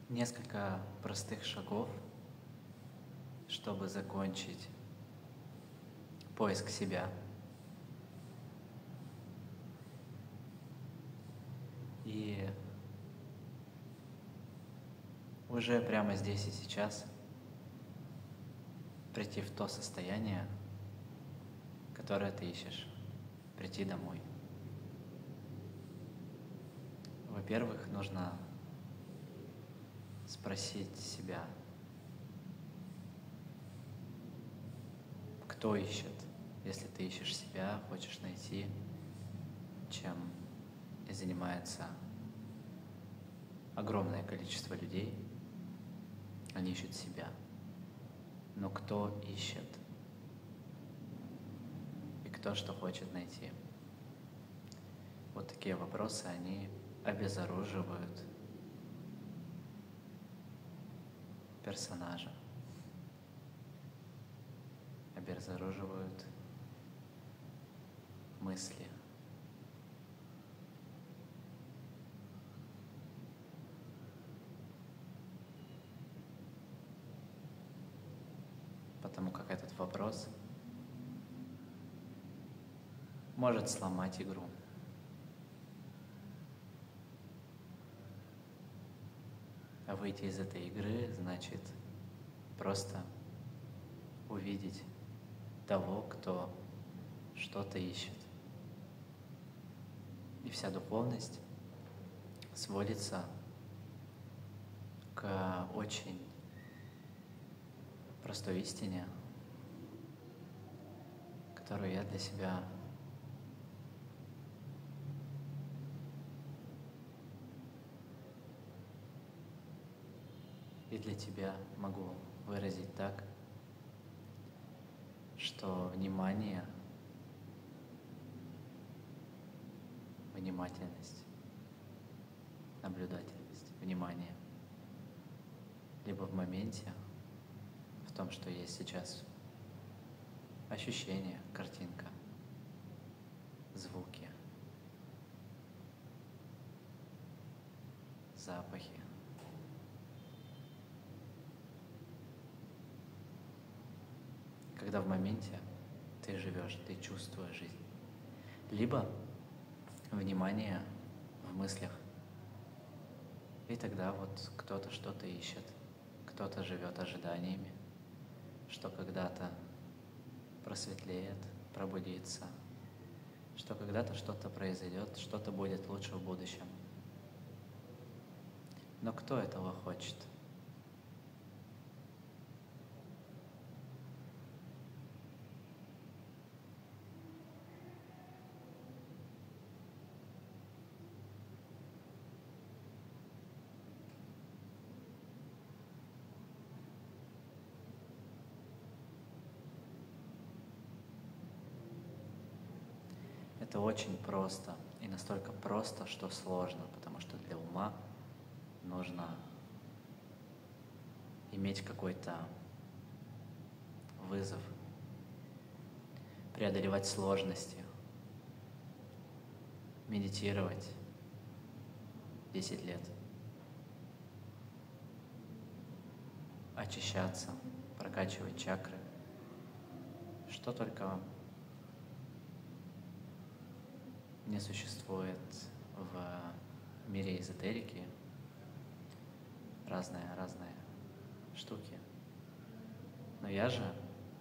Несколько простых шагов, чтобы закончить поиск себя и уже прямо здесь и сейчас прийти в то состояние, которое ты ищешь, прийти домой. Во-первых, нужно спросить себя, кто ищет. Если ты ищешь себя, хочешь найти, чем и занимается огромное количество людей, они ищут себя. Но кто ищет? И кто что хочет найти? Вот такие вопросы, они обезоруживают персонажа, обезоруживают мысли. Потому как этот вопрос может сломать игру. А выйти из этой игры значит просто увидеть того, кто что-то ищет. И вся духовность сводится к очень простой истине, которую я для себя и для тебя могу выразить так, что внимание, внимательность, наблюдательность, внимание либо в моменте, в том, что есть сейчас, ощущение, картинка, звуки, запахи. Когда в моменте ты живешь, ты чувствуешь жизнь. Либо внимание в мыслях. И тогда вот кто-то что-то ищет, кто-то живет ожиданиями, что когда-то просветлеет, пробудится, что когда-то что-то произойдет, что-то будет лучше в будущем. Но кто этого хочет? Это очень просто, и настолько просто, что сложно, потому что для ума нужно иметь какой-то вызов, преодолевать сложности, медитировать 10 лет, очищаться, прокачивать чакры, что только не существует в мире эзотерики, разные штуки. Но я же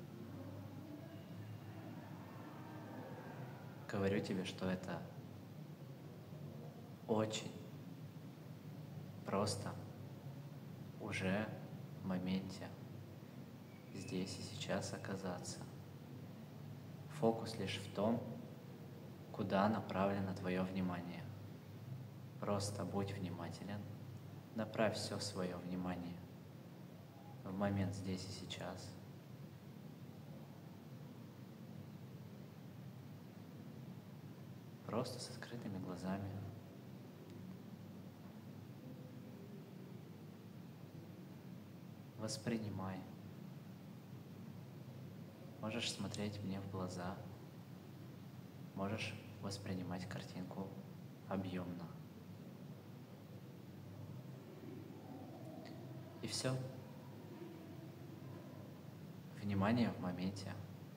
говорю тебе, что это очень просто уже в моменте, здесь и сейчас оказаться. Фокус лишь в том, куда направлено твое внимание. Просто будь внимателен, направь все свое внимание в момент здесь и сейчас. Просто с открытыми глазами. Воспринимай. Можешь смотреть мне в глаза, можешь воспринимать картинку объемно. И все. Внимание в моменте.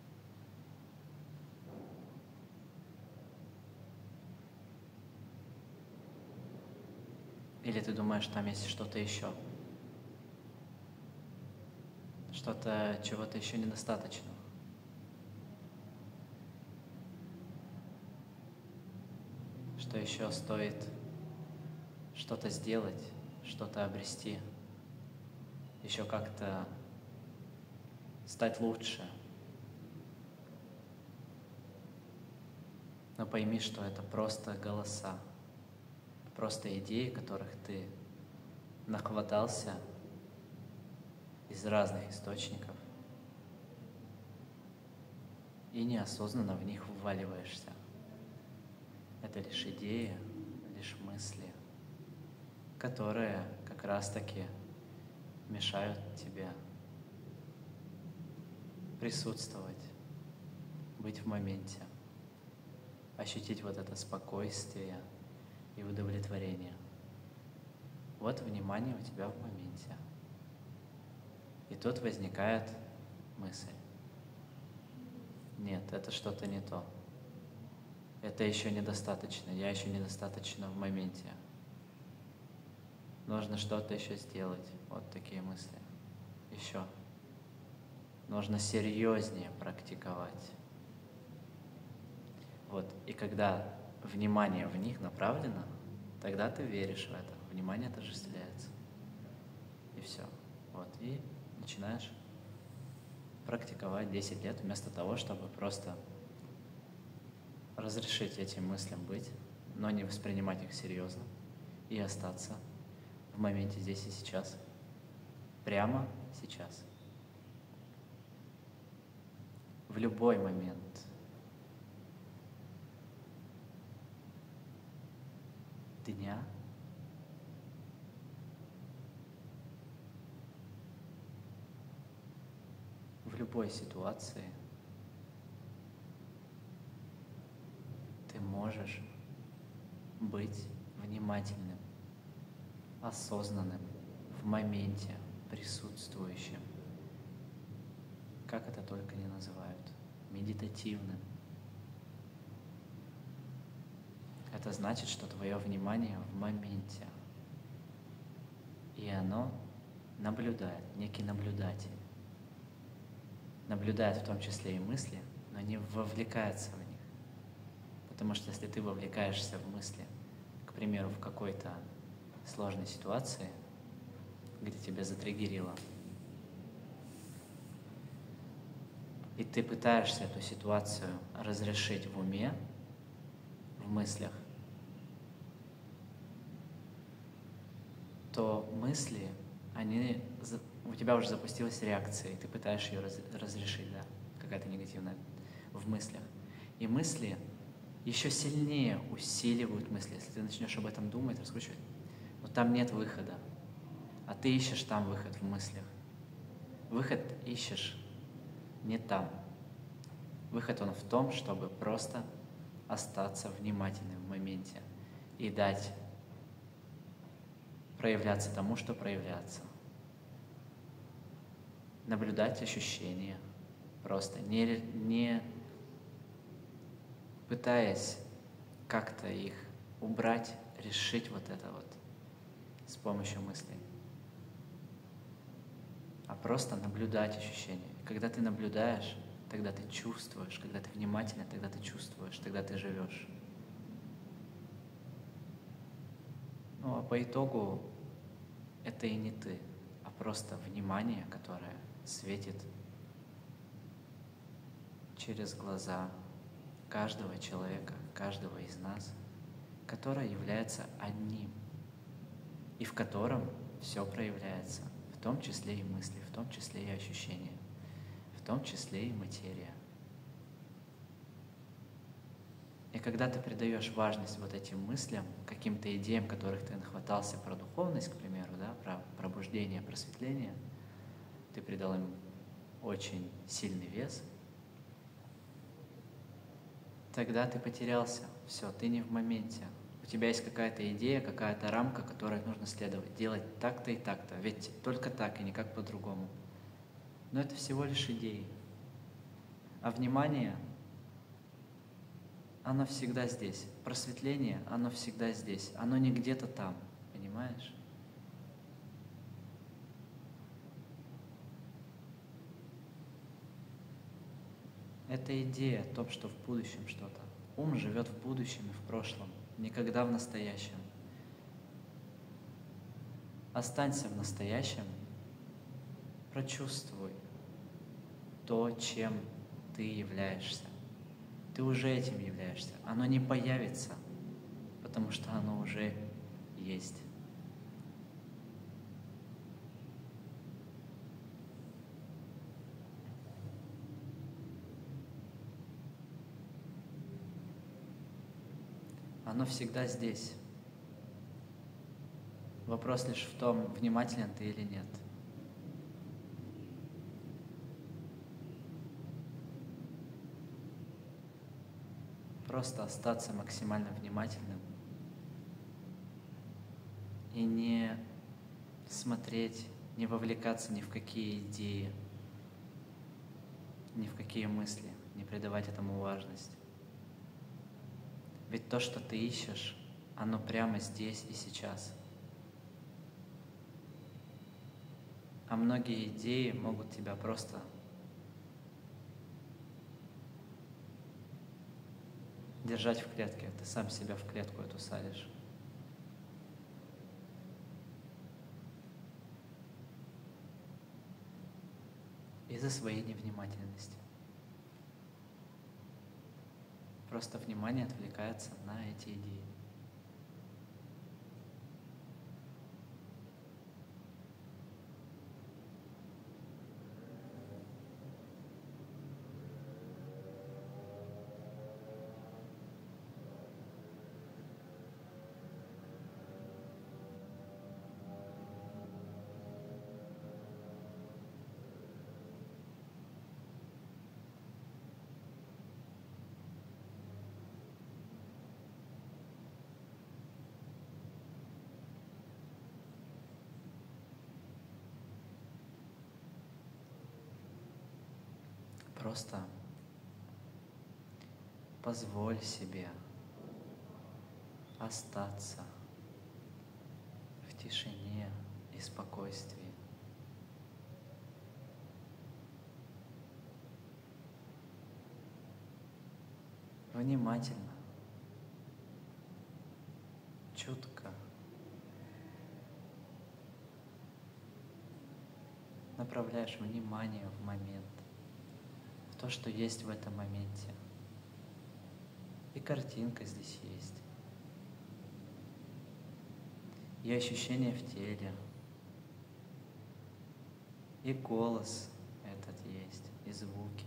Или ты думаешь, там есть что-то еще? Что-то, чего-то еще недостаточно? Что еще стоит что-то сделать, что-то обрести, еще как-то стать лучше. Но пойми, что это просто голоса, просто идеи, которых ты нахватался из разных источников и неосознанно в них вваливаешься. Это лишь идеи, лишь мысли, которые как раз-таки мешают тебе присутствовать, быть в моменте, ощутить вот это спокойствие и удовлетворение. Вот внимание у тебя в моменте. И тут возникает мысль. Нет, это что-то не то. Это еще недостаточно, я еще недостаточно в моменте. Нужно что-то еще сделать. Вот такие мысли. Еще. Нужно серьезнее практиковать. Вот. И когда внимание в них направлено, тогда ты веришь в это. Внимание отождествляется. И все. Вот. И начинаешь практиковать 10 лет вместо того, чтобы просто разрешить этим мыслям быть, но не воспринимать их серьезно и остаться в моменте здесь и сейчас. Прямо сейчас. В любой момент. Дня. В любой ситуации ты можешь быть внимательным, осознанным, в моменте, присутствующим. Как это только не называют. Медитативным. Это значит, что твое внимание в моменте. И оно наблюдает, некий наблюдатель. Наблюдает в том числе и мысли, но не вовлекается в них. Потому что если ты вовлекаешься в мысли, к примеру, в какой-то сложной ситуации, где тебя затриггерило, и ты пытаешься эту ситуацию разрешить в уме, в мыслях, то мысли, у тебя уже запустилась реакция, и ты пытаешься ее разрешить, да, какая-то негативная в мыслях. И мысли еще сильнее усиливают мысли. Если ты начнешь об этом думать, раскручивать, но там нет выхода, а ты ищешь там выход в мыслях. Выход ищешь не там. Выход он в том, чтобы просто остаться внимательным в моменте и дать проявляться тому, что проявляться. Наблюдать ощущения, просто не пытаясь как-то их убрать, решить вот это вот с помощью мыслей, а просто наблюдать ощущения. Когда ты наблюдаешь, тогда ты чувствуешь, когда ты внимательно, тогда ты чувствуешь, тогда ты живешь. Ну а по итогу это и не ты, а просто внимание, которое светит через глаза каждого человека, каждого из нас, которое является одним, и в котором все проявляется, в том числе и мысли, в том числе и ощущения, в том числе и материя. И когда ты придаешь важность вот этим мыслям, каким-то идеям, которых ты нахватался про духовность, к примеру, да, про пробуждение, просветление, ты придал им очень сильный вес, тогда ты потерялся. Все, ты не в моменте. У тебя есть какая-то идея, какая-то рамка, которой нужно следовать, делать так-то и так-то, ведь только так и никак по-другому. Но это всего лишь идеи. А внимание, оно всегда здесь. Просветление, оно всегда здесь. Оно не где-то там, понимаешь? Это идея о том, что в будущем что-то. Ум живет в будущем и в прошлом, никогда в настоящем. Останься в настоящем, прочувствуй то, чем ты являешься. Ты уже этим являешься. Оно не появится, потому что оно уже есть. Оно всегда здесь. Вопрос лишь в том, внимателен ты или нет. Просто остаться максимально внимательным и не смотреть, не вовлекаться ни в какие идеи, ни в какие мысли, не придавать этому важность. Ведь то, что ты ищешь, оно прямо здесь и сейчас. А многие идеи могут тебя просто держать в клетке. Ты сам себя в клетку эту садишь. Из-за своей невнимательности. Просто внимание отвлекается на эти идеи. Просто позволь себе остаться в тишине и спокойствии. Внимательно, чутко направляешь внимание в момент, в то, что есть в этом моменте. И картинка здесь есть, и ощущения в теле, и голос этот есть, и звуки.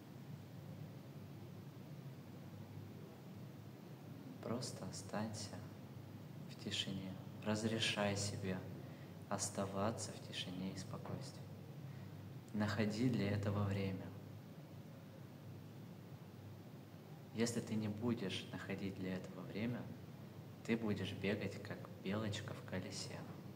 Просто останься в тишине, разрешай себе оставаться в тишине и спокойствии. Находи для этого время. Если ты не будешь находить для этого время, ты будешь бегать, как белочка в колесе,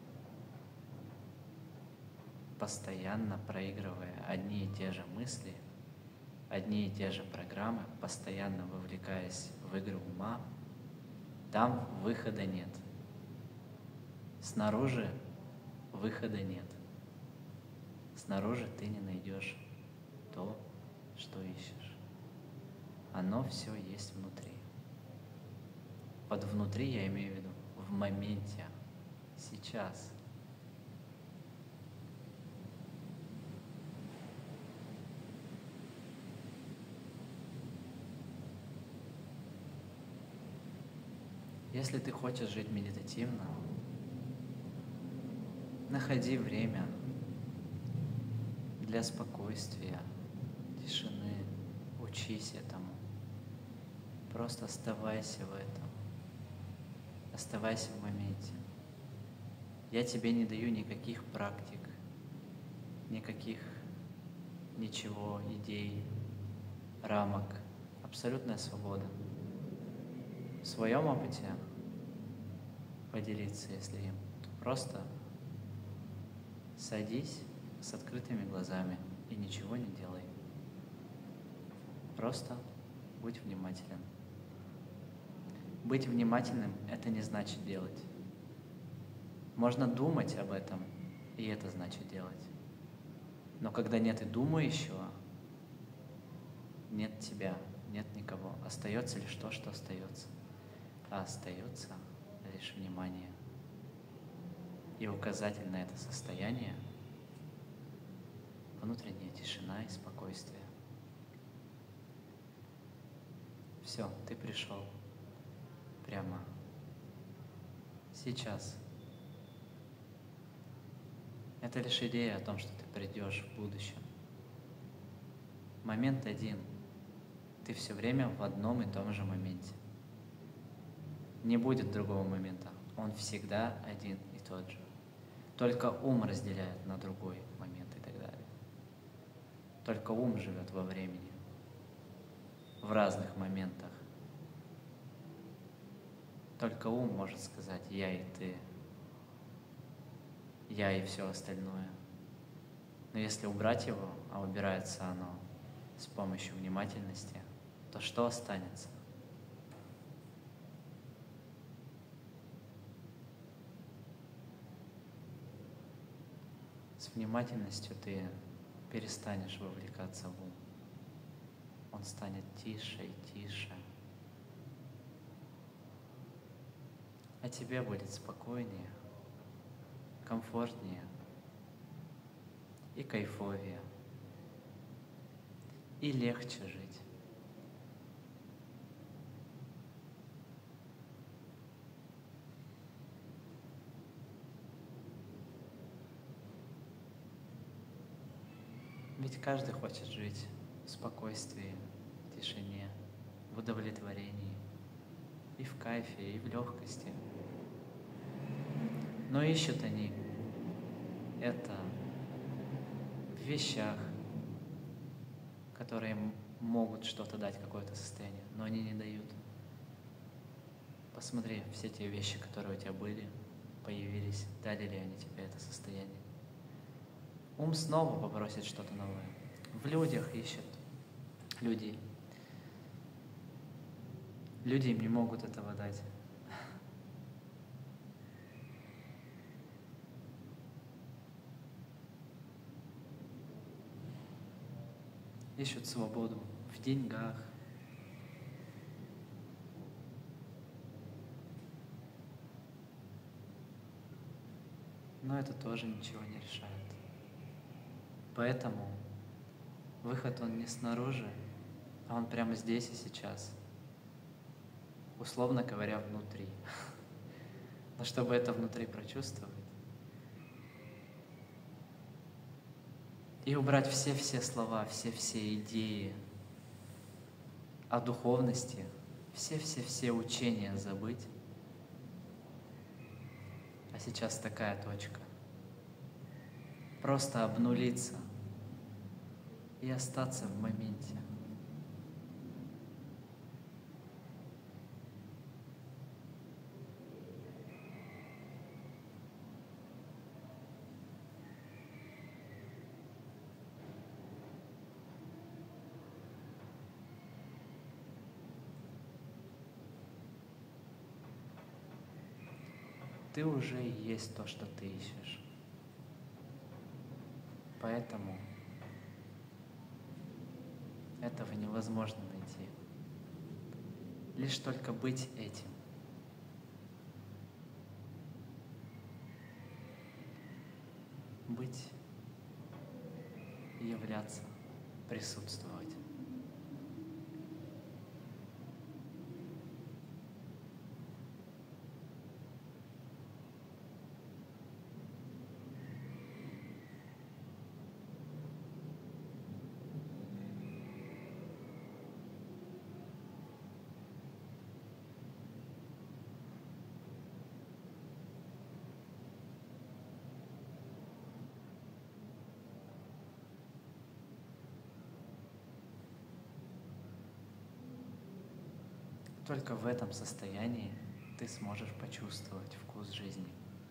постоянно проигрывая одни и те же мысли, одни и те же программы, постоянно вовлекаясь в игры ума. Там выхода нет. Снаружи выхода нет. Снаружи ты не найдешь то, что ищешь. Оно все есть внутри. Под внутри я имею в виду в моменте, сейчас. Если ты хочешь жить медитативно, находи время для спокойствия, тишины, учись этому. Просто оставайся в этом, оставайся в моменте. Я тебе не даю никаких практик, никаких ничего, идей, рамок. Абсолютная свобода. В своем опыте поделиться, если им. Просто садись с открытыми глазами и ничего не делай. Просто будь внимателен. Быть внимательным – это не значит делать. Можно думать об этом, и это значит делать. Но когда нет и думающего, нет тебя, нет никого. Остается лишь то, что остается. А остается лишь внимание. И указатель на это состояние – внутренняя тишина и спокойствие. Все, ты пришел. Прямо сейчас. Это лишь идея о том, что ты придешь в будущем. Момент один. Ты все время в одном и том же моменте. Не будет другого момента. Он всегда один и тот же. Только ум разделяет на другой момент и так далее. Только ум живет во времени, в разных моментах. Только ум может сказать «я» и «ты», «я» и все остальное. Но если убрать его, а убирается оно с помощью внимательности, то что останется? С внимательностью ты перестанешь вовлекаться в ум. Он станет тише и тише. А тебе будет спокойнее, комфортнее и кайфовее, и легче жить. Ведь каждый хочет жить в спокойствии, в тишине, в удовлетворении, и в кайфе, и в легкости. Но ищут они это в вещах, которые могут что-то дать, какое-то состояние, но они не дают. Посмотри, все те вещи, которые у тебя были, появились, дали ли они тебе это состояние. Ум снова попросит что-то новое. В людях ищет. Люди им не могут этого дать. Ищут свободу в деньгах. Но это тоже ничего не решает. Поэтому выход он не снаружи, а он прямо здесь и сейчас. Условно говоря, внутри. Но чтобы это внутри прочувствовать и убрать все слова, все идеи о духовности, все учения забыть. А сейчас такая точка. Просто обнулиться и остаться в моменте. Ты уже и есть то, что ты ищешь. Поэтому этого невозможно найти. Лишь только быть этим. Быть, являться, присутствовать. Только в этом состоянии ты сможешь почувствовать вкус жизни.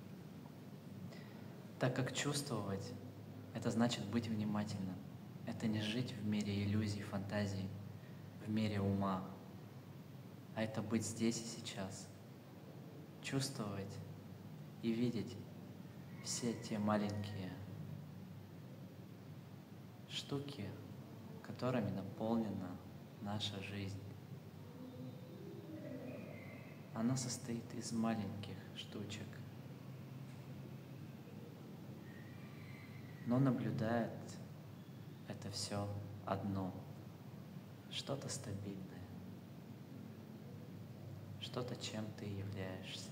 Так как чувствовать — это значит быть внимательным. Это не жить в мире иллюзий, фантазий, в мире ума, а это быть здесь и сейчас. Чувствовать и видеть все те маленькие штуки, которыми наполнена наша жизнь. Она состоит из маленьких штучек, но наблюдает это все одно, что-то стабильное, что-то, чем ты являешься.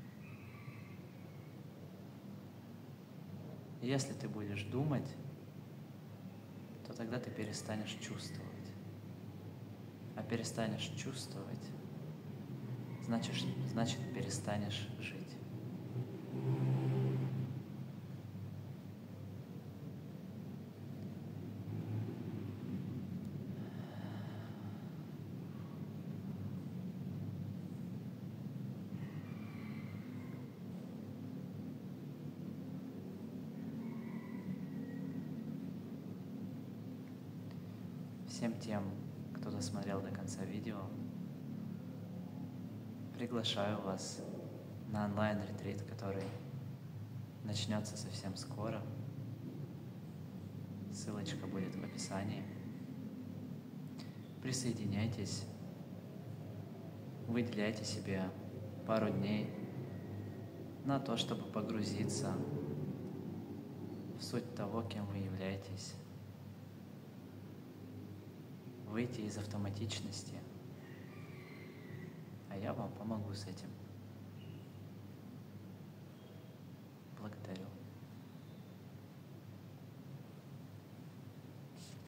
И если ты будешь думать, то тогда ты перестанешь чувствовать. А перестанешь чувствовать, значит перестанешь жить. Всем тем, кто досмотрел до конца видео, приглашаю вас на онлайн-ретрит, который начнется совсем скоро. Ссылочка будет в описании. Присоединяйтесь, выделяйте себе пару дней на то, чтобы погрузиться в суть того, кем вы являетесь, выйти из автоматичности, а я вам помогу с этим.